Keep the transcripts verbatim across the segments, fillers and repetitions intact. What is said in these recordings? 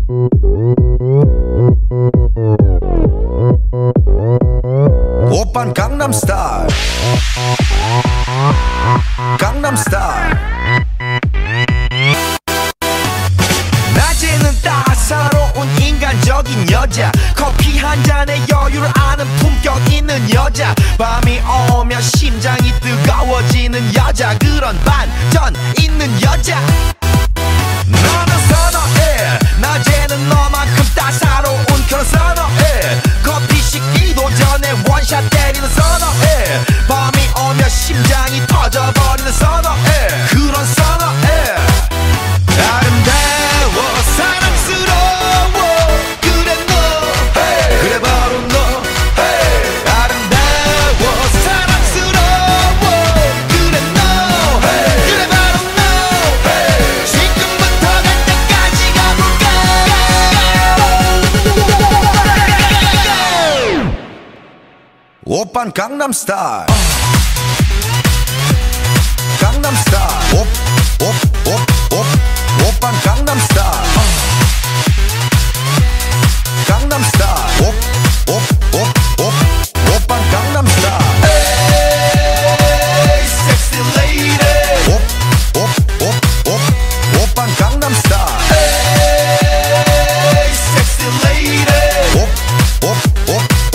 오빤 강남스타일 강남스타일 낮에는 따사로운 인간적인 여자 커피 한 잔에 여유를 아는 품격 있는 여자 밤이 오면 심장이 뜨거워지는 여자 그런 반전 있는 여자 나는 선어해 낮에는 너만큼 따사로운 그런 선어해 커피 식기도 전에 원샷 때리는 선어해 밤이 오면 심장이 터져버리는 선어해 그런 선어해 아름다워 사랑스러워 그래 너 hey. 그래 바로 너 hey. 아름다워 사랑스러워 그래 너 hey. 그래 바로 너 hey. 지금부터 갈 때까지 가볼까 오빤 강남스타일 강남스타일 오, 오, 오, 오, 오빤 강남스타일 강남스타일 오, 오, 오, 오, 오빤 강남스타일 에이 섹시 레이디 오, 오, 오, 오, 오빤 강남스타일 에이 섹시 레이디 오, 오, 오, 오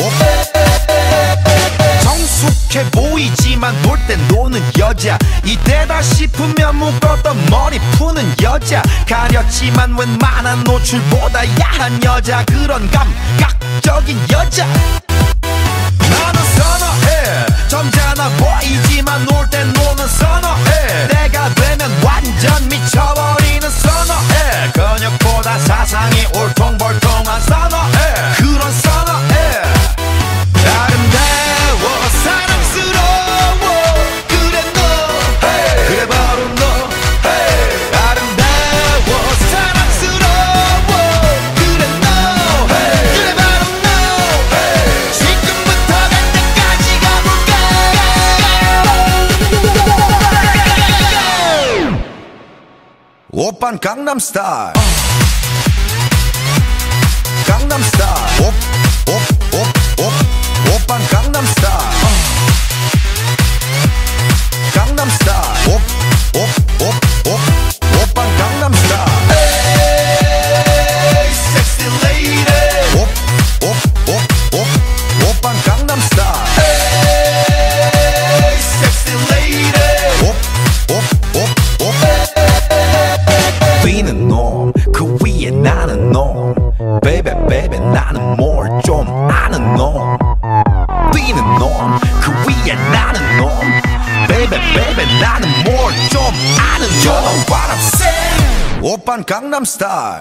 성숙해 보이지만 놀 땐 노는 여자 이때다 싶으면 묶었던 머리 푸는 여자 가렸지만 웬만한 노출보다 야한 여자 그런 감각적인 여자 나는 선어해 점잖아 보이지만 놀 땐 노는 선어해 내가 되면 완전 미쳐버리는 선어해 근육보다 사상이 울퉁불퉁한 선어해 그런 선어해 아름다워 사랑스러워 그래 너 hey. 그래 바로 너 hey. 아름다워 사랑스러워 그래 너 hey. 그래 바로 너 hey. 지금부터 갈 때까지 가볼까 오빤 강남스타일 강남스타일 오, 오, 오, 오, 오빤 강남스타일 강남스타일 오, 오, 오, 오, 오빤 강남스타일 에이 섹시 레이디 오, 오, 오, 오, 오빤 강남스타일 에이 섹시 레이디 오, 오, 오, 오 뛰는 놈 그 위에 나는 놈 베이베 베이베 나는 뭘 좀 아는 놈 뛰는 놈 그 위에 나는 놈 베이베 베이베 나는 뭘 좀 아는 놈 You know what I'm saying 오빤 강남스타일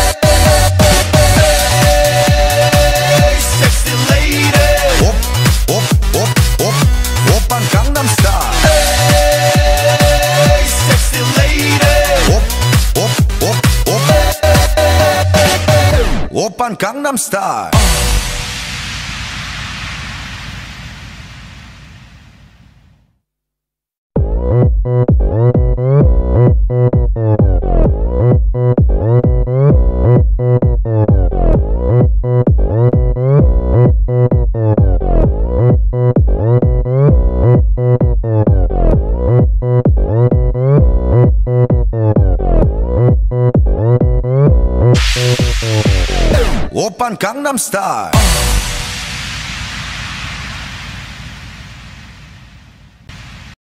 Hey sexy lady 오, 오, 오, 오, 오빤 강남스타일 Hey sexy lady 오, 오, 오, 오, 오빤 강남스타일 오빤 강남스타일